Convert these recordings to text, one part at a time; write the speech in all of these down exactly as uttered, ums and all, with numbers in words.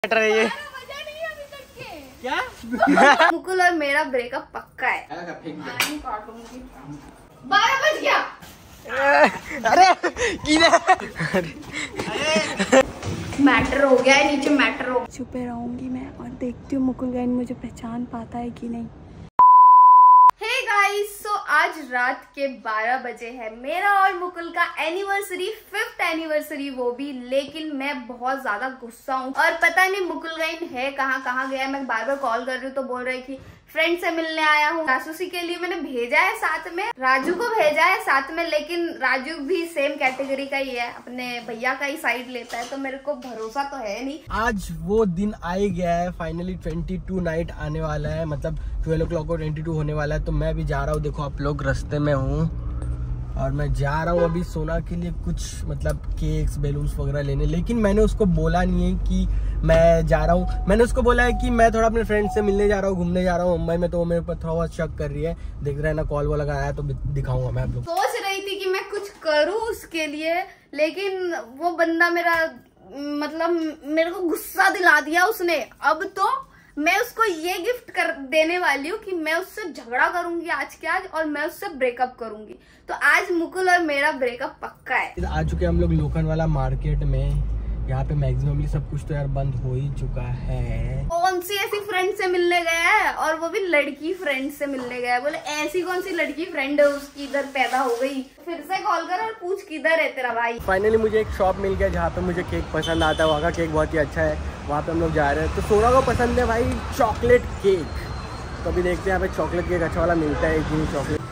ये क्या मुकुल और मेरा ब्रेकअप पक्का है। बारह बज गया। अरे मैटर हो गया है, नीचे मैटर हो। छुपे रहूंगी मैं और देखती हूँ मुकुल गाइन मुझे पहचान पाता है कि नहीं। हे गाइस, सो आज रात के बारह बजे है मेरा और मुकुल का एनिवर्सरी, फिफ्थ एनिवर्सरी वो भी। लेकिन मैं बहुत ज्यादा गुस्सा हूँ और पता नहीं मुकुल गाइन है कहाँ कहाँ गया है। मैं बार बार कॉल कर रही हूँ तो बोल रही थी फ्रेंड से मिलने आया हूँ। जासूसी के लिए मैंने भेजा है साथ में, राजू को भेजा है साथ में, लेकिन राजू भी सेम कैटेगरी का ही है, अपने भैया का ही साइड लेता है, तो मेरे को भरोसा तो है नहीं। आज वो दिन आ ही गया है फाइनली। ट्वेंटी टू नाइट आने वाला है, मतलब ट्वेल्व ओ क्लॉक को ट्वेंटी टू होने वाला है। तो मैं भी जा रहा हूँ, देखो आप लोग रास्ते में हूँ और मैं जा रहा हूँ अभी सोना के लिए कुछ मतलब केक्स बैलून्स वगैरह लेने। लेकिन मैंने उसको बोला नहीं है कि मैं जा रहा हूँ, मैंने उसको बोला है कि मैं थोड़ा अपने फ्रेंड से मिलने जा रहा हूँ, घूमने जा रहा हूँ मुंबई में। तो वो मेरे पर थोड़ा बहुत शक कर रही है, देख रहे हैं ना, कॉल वॉल लगाया है तो दिखाऊंगा मैं आप लोग। सोच रही थी कि मैं कुछ करूँ उसके लिए, लेकिन वो बंदा मेरा मतलब मेरे को गुस्सा दिला दिया उसने। अब तो मैं उसको ये गिफ्ट कर देने वाली हूँ कि मैं उससे झगड़ा करूंगी आज के आज और मैं उससे ब्रेकअप करूंगी। तो आज मुकुल और मेरा ब्रेकअप पक्का है। आ चुके हम लोग लोखंडवाला मार्केट में। यहाँ पे मैक्सिमम सब कुछ तो यार बंद हो ही चुका है। कौन सी ऐसी फ्रेंड से मिलने गया है, और वो भी लड़की फ्रेंड से मिलने गया है। बोले ऐसी कौन सी लड़की फ्रेंड है उसकी इधर पैदा हो गई। फिर से कॉल कर और पूछ किधर है तेरा भाई। फाइनली मुझे एक शॉप मिल गया जहाँ पे मुझे केक पसंद आता है। वहाँ का केक बहुत ही अच्छा है, वहाँ पे हम लोग जा रहे हैं। तो सोना को पसंद है भाई चॉकलेट केक, तो अभी देखते हैं यहाँ पे चॉकलेट केक अच्छा वाला मिलता है कि नहीं। चॉकलेट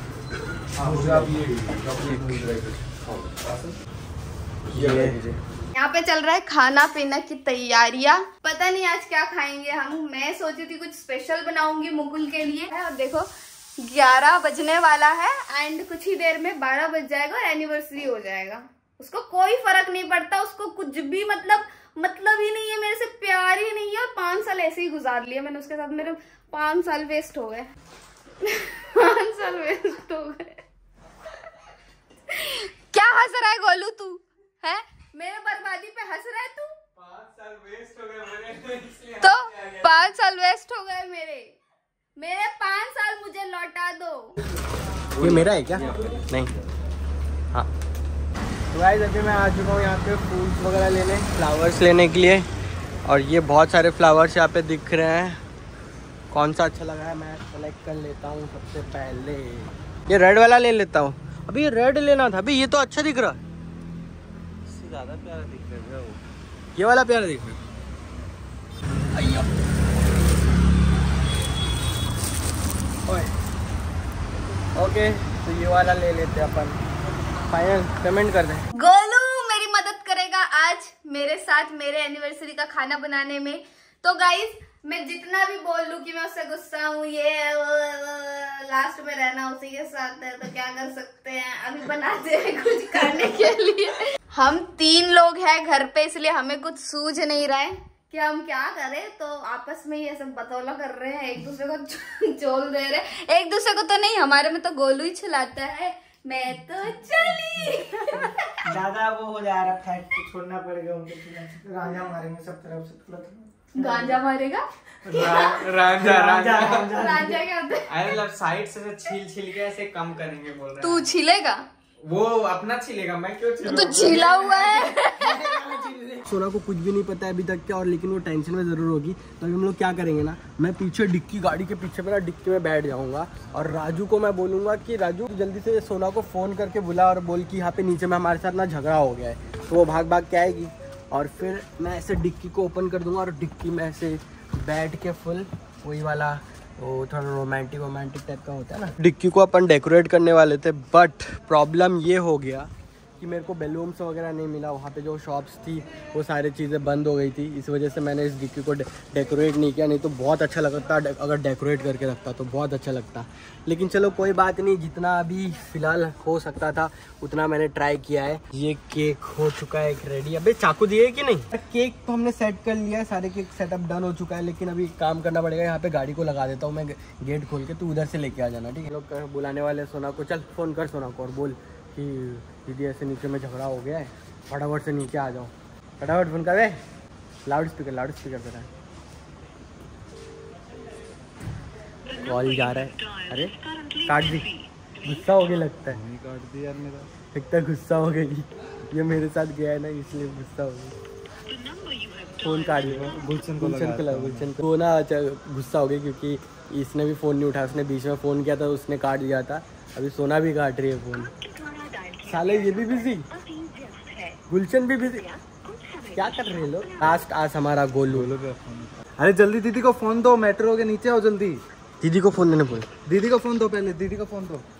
यहाँ पे चल रहा है खाना पीना की तैयारियां। पता नहीं आज क्या खाएंगे हम। मैं सोची थी कुछ स्पेशल बनाऊंगी मुकुल के लिए। और देखो ग्यारह बजने वाला है एंड कुछ ही देर में बारह बज जाएगा और एनिवर्सरी हो जाएगा। उसको कोई फर्क नहीं पड़ता, उसको कुछ भी मतलब मतलब ही नहीं है, मेरे से प्यार ही नहीं है। और पांच साल ऐसे ही गुजार लिए मैंने उसके साथ, मेरे पांच साल वेस्ट हो गए पांच साल वेस्ट हो गए। क्या हंस रहा है गोलू तू? है मेरे बर्बादी पे हंस रहा है तू? पांच साल वेस्ट हो गए मेरे, तो पांच साल वेस्ट हो गए मेरे मेरे पांच साल मुझे लौटा दो। ये मेरा है क्या? नहीं। हाँ तो गाइस अभी मैं आ चुका हूँ यहाँ पे फूल्स वगैरह लेने, फ्लावर्स लेने के लिए। और ये बहुत सारे फ्लावर्स यहाँ पे दिख रहे हैं। कौन सा अच्छा लगा है मैं सेलेक्ट कर लेता हूँ। सबसे पहले ये रेड वाला ले लेता हूँ। अभी ये रेड लेना था, अभी ये तो अच्छा दिख रहा है, ज्यादा प्यारा दिख रहा है। वो ये वाला प्यारा दिख रहा है। ओके तो ये वाला ले लेते हैं अपन। फाइनल पेमेंट कर दें। गोलू मेरी मदद करेगा आज मेरे साथ मेरे एनिवर्सरी का खाना बनाने में। तो गाइस मैं जितना भी बोल लूं कि मैं उससे गुस्सा हूँ, ये लास्ट में रहना उसी के साथ है, तो क्या कर सकते हैं। अभी बनाते हैं कुछ करने के लिए। हम तीन लोग हैं घर पे, इसलिए हमें कुछ सूझ नहीं रहा है कि हम क्या करें। तो आपस में ये सब बतौला कर रहे हैं, एक दूसरे को चोल दे रहे हैं। एक दूसरे को तो नहीं, हमारे में तो गोलू ही छिलाता है। मैं तो चली दादा वो हो जा रहा, फैट छोड़ना पड़ेगा उनको, गांजा मारेंगे सब तरफ से। गांजा मारेगा? रांझा रांझा रांझा क्या होता है? अरे मतलब साइड से छील छील के ऐसे कम करेंगे बोल रहे। तू छिलेगा? वो अपना छिलेगा, मैं क्यों छिलूंगा? तो छिला हुआ है। सोना को कुछ भी नहीं पता है अभी तक क्या, और लेकिन वो टेंशन में जरूर होगी। तो अभी हम लोग क्या करेंगे ना, मैं पीछे डिक्की गाड़ी के पीछे में ना डिक्की में बैठ जाऊंगा और राजू को मैं बोलूंगा कि राजू जल्दी से सोना को फोन करके बुला और बोल कि यहाँ पे नीचे में हमारे साथ ना झगड़ा हो गया है। तो वो भाग भाग के आएगी और फिर मैं ऐसे डिक्की को ओपन कर दूंगा और डिक्की में ऐसे बैठ के फुल वही वाला वो थोड़ा रोमांटिक रोमांटिक टाइप का होता है ना। डिक्की को अपन डेकोरेट करने वाले थे, बट प्रॉब्लम ये हो गया कि मेरे को बैलून्स वगैरह नहीं मिला। वहाँ पे जो शॉप्स थी वो सारी चीज़ें बंद हो गई थी, इस वजह से मैंने इस डिक्की को डे, डेकोरेट नहीं किया। नहीं तो बहुत अच्छा लगता, अगर डेकोरेट करके रखता तो बहुत अच्छा लगता। लेकिन चलो कोई बात नहीं, जितना अभी फ़िलहाल हो सकता था उतना मैंने ट्राई किया है। ये केक हो चुका है एक रेडी। अबे चाकू दिए कि नहीं? केक तो हमने सेट कर लिया है, सारे केक सेटअप डन हो चुका है। लेकिन अभी काम करना पड़ेगा। यहाँ पे गाड़ी को लगा देता हूँ मैं गेट खोल के, तू उधर से लेके आ जाना, ठीक है? लोग बुलाने वाले सोना को, चल फ़ोन कर सोना को और बोल कि दीदी ऐसे नीचे में झगड़ा हो गया है, फटाफट से नीचे आ जाओ। फटाफट फोन कर लाउड स्पीकर लाउड स्पीकर पे रहा। कॉल जा रहा है। अरे काट दी, गुस्सा हो गया लगता है। नहीं काट दी यार, मेरा लगता है गुस्सा हो गई। ये मेरे साथ गया है ना, इसलिए गुस्सा हो गया। फोन काट दिया गुलशन को लगा गुलशन को ना। अच्छा गुस्सा हो गया क्योंकि इसने भी फ़ोन नहीं उठाया। उसने बीच में फ़ोन किया था, उसने काट दिया था। अभी सोना भी काट रही है फ़ोन। साले ये भी बिजी, गुलशन भी बिजी। क्या कर रहे हैं लोग? लास्ट आज हमारा गोलू। अरे जल्दी दीदी को फोन दो, मेट्रो के नीचे आओ जल्दी। दीदी को फोन देने बोल। दीदी को फोन दो पहले, दीदी को फोन दो।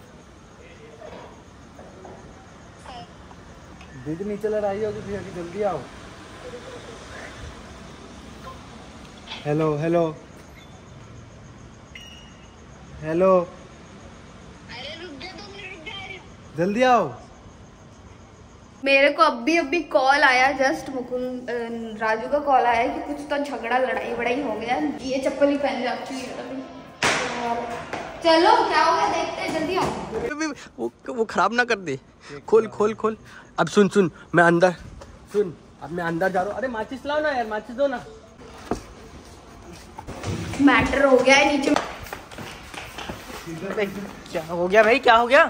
दीदी नीचे लड़ाई होगी भैया की, जल्दी आओ। हेलो हेलो हेलो, जल्दी आओ। मेरे को अभी अभी कॉल आया जस्ट, मुकुंद राजू का कॉल आया कि कुछ तो झगड़ा लड़ाई बड़ाई हो गया। ये चप्पल ही पहन जाती है। चलो क्या हो गया देखते हैं, जल्दी आओ। वो वो खराब ना कर दे। खोल खोल खोल। अब सुन सुन, मैं अंदर सुन, अब मैं अंदर जा रहा हूँ। अरे माचिस लाओ ना यार, माचिस दो ना। मैटर हो गया है नीचे। क्या हो गया भाई, क्या हो गया?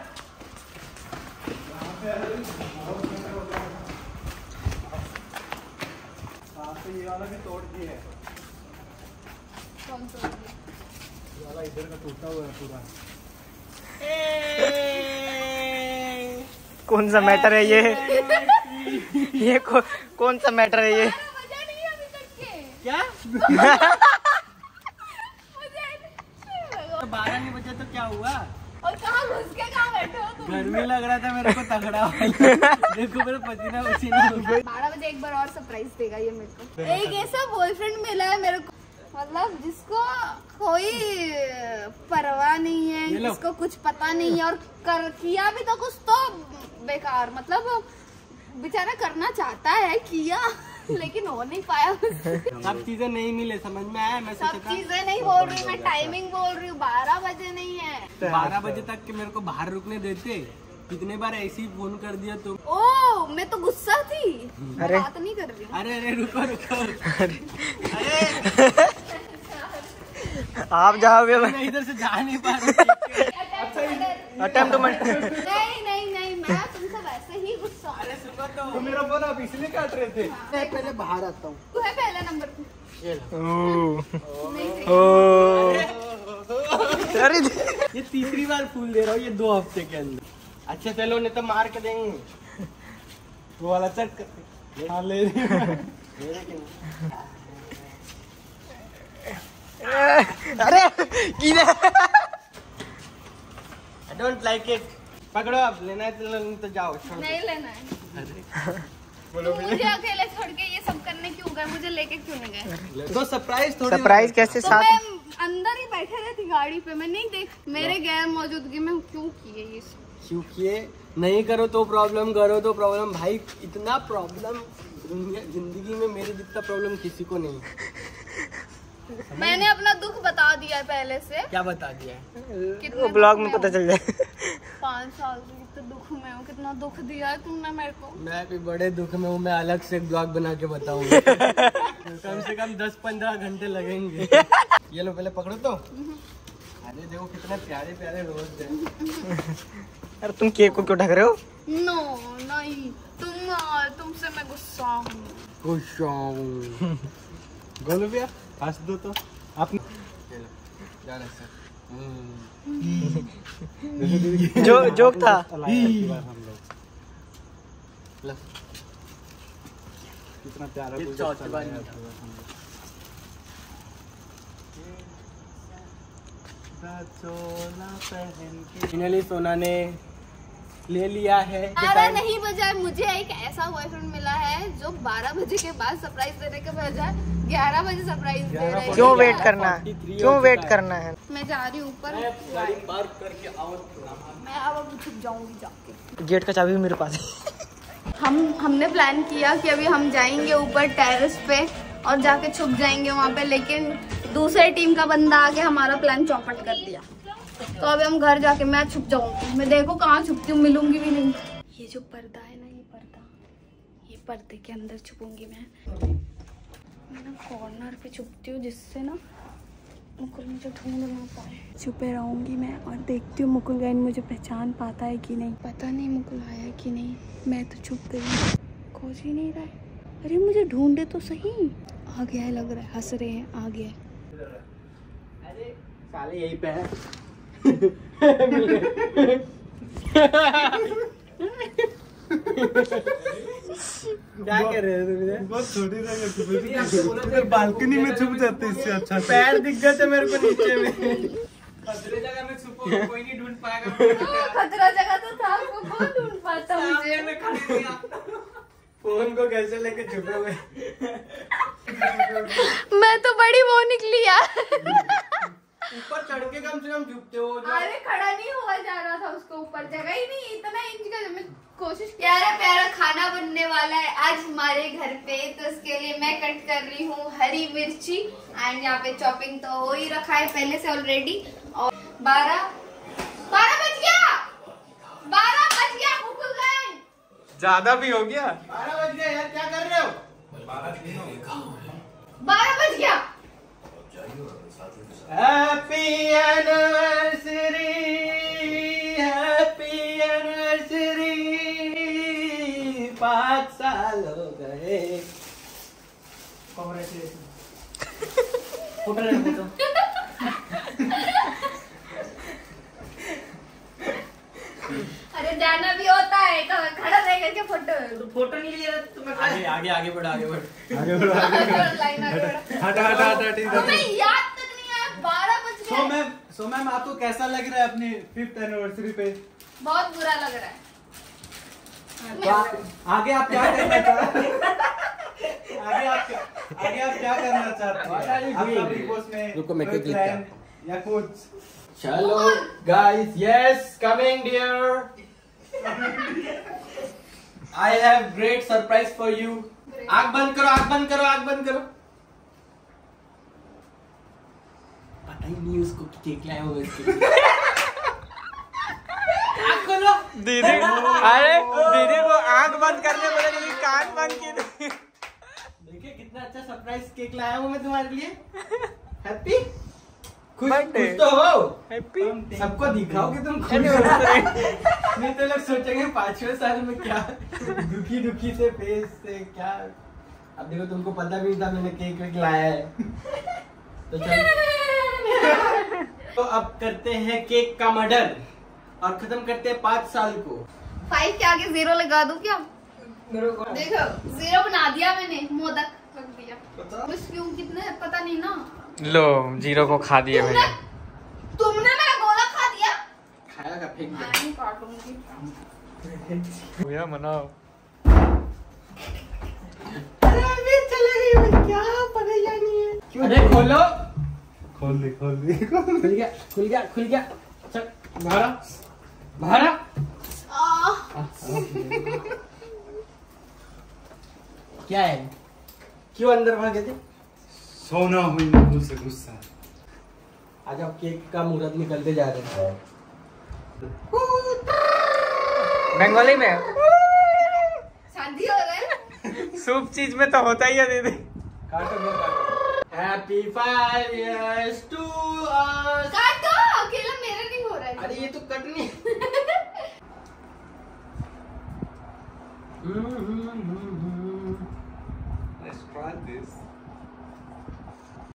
ये वाला भी तोड़ दिया है। कौन सा? ये वाला इधर का टूटा हुआ है पूरा। कौन सा मैटर है ये? ये को, कौन सा मैटर है ये? क्या? बारह नहीं बजे तो क्या हुआ? और कहाँ घुस के कहाँ बैठे हो तुम? गर्मी लग रहा था मेरे को तगड़ा। देखो मेरा पसीना पसीना हो गया। बारह बजे एक बार और सरप्राइज देगा ये मेरे को। एक ऐसा बॉयफ्रेंड मिला है मेरे को, मतलब जिसको कोई परवाह नहीं है, जिसको कुछ पता नहीं है, और कर किया भी तो कुछ तो बेकार, मतलब बेचारा करना चाहता है, किया लेकिन हो नहीं पाया। सब चीजें नहीं मिले, समझ में आया? मैं सब चीजें नहीं बोल रही, मैं टाइमिंग बोल रही हूँ। बारह बजे नहीं है, बारह बजे तक के मेरे को बाहर रुकने देते। कितने बार ऐसे ही फोन कर दिया तुम। ओ मैं तो गुस्सा थी, मैं बात नहीं कर रही हूँ। अरे अरे रुको रुको। आप जाओगे? मैं इधर से जा नहीं पा रहा। अटेम्प्ट टू नहीं नहीं नहीं, मैं तुमसे वैसे ही गुस्सा। अरे सुनो तो, तो मेरा फोन आप इसलिए काट रहे थे। मैं पहले बाहर आता हूँ। तू है पहले नंबर पे। नहीं अरे ये तीसरी बार फूल दे रहा हूँ ये दो हफ्ते के अंदर। अच्छा चलो, नहीं तो मार के देंगे। वो वाला चेक कर। हाँ ले रही हूँ। अरे I don't like it। पकड़ो, आप लेना है तो नहीं तो जाओ। नहीं लेना है। तुम मुझे अकेले छोड़ के ये सब करने क्यों गए? मुझे लेके क्यों नहीं गए? तो सरप्राइज थोड़ी। सरप्राइज कैसे तो साथ? मैं अंदर ही बैठे रहती गाड़ी पे, मैं नहीं देख, मेरे गैर मौजूदगी में क्यों किए ये सब? क्यों किए? नहीं करो तो प्रॉब्लम, करो तो प्रॉब्लम। भाई इतना प्रॉब्लम दुनिया जिंदगी में मेरे जितना प्रॉब्लम किसी को नहीं। मैंने अपना दुख बता दिया है पहले से। क्या बता दिया है? कितने वो ब्लॉग में पता चल जाए। पाँच साल से कितने दुख में हूँ, कितना दुख दिया है तुमने मेरे को। मैं भी बड़े दुख में हूँ। मैं अलग से एक ब्लॉग बना के बताऊंगा। कम से कम दस पंद्रह घंटे लगेंगे। ये लो पहले पकड़ो तो। अरे देखो कितने प्यारे प्यारे रोज हैं। अरे तुम केक को क्यों ढक रहे हो? नो नहीं, तुम तुमसे मैं गुस्सा हूँ। गुस्सा हूँ। गोलू भैया हंस दो तो आप। जो जोक था। कितना प्यारा फाइनली सोना ने ले लिया है। बारह नहीं बजाय मुझे एक ऐसा बॉयफ्रेंड मिला है जो बारह बजे के बाद सरप्राइज देने के बजाय ग्यारह बजे सरप्राइज दे रहा है। क्यों वेट करना है? क्यों वेट करना है? मैं जा रही हूँ ऊपर, गाड़ी पार्क करके आओ। मैं अब छुप जाऊंगी जाके। गेट का चाबी भी मेरे पास है। हम हमने प्लान किया कि अभी हम जाएंगे ऊपर टेरेस पे और जाके छुप जाएंगे वहाँ पे, लेकिन दूसरे टीम का बंदा आके हमारा प्लान चौपट कर दिया। तो अभी हम घर जाके मैं छुप जाऊंगी। मैं देखो कहाँ छुपती हूँ, मिलूंगी भी नहीं। ये जो पर्दा है ना, ये पर्दा, ये पर्दे के अंदर छुपूंगी मैं। मैं ना कॉर्नर पे छुपती हूँ जिससे ना मुकुल मुझे ढूंढ ना पाए। छुपे रहूँगी मैं और देखती हूँ मुकुल गाइन मुझे पहचान पाता है कि नहीं। पता नहीं मुकुल आया कि नहीं, मैं तो छुप गई, खोज ही नहीं रहा है। अरे मुझे ढूंढे तो सही। आ गया है लग रहा है, हंस रहे हैं, आ गया है। अरे साले यहीं पे है। क्या कर रहे हो तुम इधर? बहुत छोटी जगह बालकनी में छुप जाते इससे अच्छा। पैर दिख गए थे मेरे को नीचे में। खतरे जगह में छुपो, कोई नहीं ढूंढ पाएगा। खतरा जगह तो था, आपको कौन ढूंढ पाता मुझे। फोन को कैसे लेके छुपे हुए? मैं तो बड़ी वो निकली यार। ऊपर चढ़ के कम से कम छुपते हो। अरे खड़ा नहीं हुआ जा रहा था, उसको ऊपर जगह ही नहीं, इतना इंच का मैं कोशिश। प्यारा प्यारा खाना बनने वाला है आज हमारे घर पे, तो उसके लिए मैं कट कर रही हूँ हरी मिर्ची एंड यहाँ पे चॉपिंग तो हो ही रखा है पहले से ऑलरेडी। और बारह बारह बज गया, बारह बज गया मुकुल गए। ज्यादा भी हो गया। बारह बज गए यार, क्या कर रहे हो? बारह बज गया। हैप्पी एनिवर्सरी, हैप्पी एनिवर्सरी, पाँच साल हो गए। कांग्रेचुलेशन। फोटो ले फोटो। अरे जाना भी होता है, खड़ा रह करके फोटो फोटो नहीं लिया तो मैं आगे आगे आगे बढ़, आगे बढ़, आगे बढ़। लाइन आगे बढ़ा। हटा हटा हटा ठीक है। हमें याद तक नहीं आया, बारह बज सो गए। मैम, सो मैम आपको कैसा लग रहा है अपनी फिफ्थ एनिवर्सरी पे? बहुत बुरा लग रहा है। तो आ- आगे आप क्या करना चाहते हैं? आगे आप क्या आगे आप क्या करना चाहते What are you हैं? आपका doing? बिग बॉस में रुको, मैं कोई क्लिक plan या कुछ? चलो guys, yes coming dear, I have great surprise for you. आग बंद करो, आग बंद करो, आग बंद करो। पता ही नहीं उसको कि केक लाया होगा इसके लिए। आग खोलो। दीदी अरे दीदी को आंख बंद करने बोले लेकिन कान बंद किए। देखिए कितना अच्छा सरप्राइज केक लाया हूँ मैं तुम्हारे लिए। हैप्पी, खुश Birthday. खुश तो हो? हैप्पी सबको दिखाओ कि तुम खुश हो। नहीं तो लोग सोचेंगे पांचवें साल में क्या दुखी दुखी से फेस से क्या। अब देखो तुमको पता भी नहीं था मैंने केक वेक लाया है। तो चलो, तो अब करते हैं केक का मर्डर और खत्म करते हैं पाँच साल को। फाइव के आगे जीरो लगा दूं क्या? देखो जीरो बना दिया मैंने, मोदक रख दिया। कुछ क्यों, कितने पता नहीं ना। लो जीरो को खा दिए तुमने तुमने मेरा गोला खा दिया। खाया का फेंक मैं नहीं काटूंगी। भैया मनाओ। अरे अभी चले गई, क्या परेशानी है? अरे खोलो। खोल दे खोल दे खुल गया, खुल गया, खुल गया। चल बाहर आ, बाहर आ। आह, क्या है? क्यों अंदर भागे थे? सोना हुई मुंह से गुस्सा। आज आप केक का मुहूर्त निकलते जा रहे हैं। बंगाली में शादी हो रहा है। सूप चीज में तो होता ही है दीदी। काटो दो, काटो। Happy five years to us. काटो, अकेला मेरा नहीं हो रहा है। अरे ये तो कटनी। Let's try this.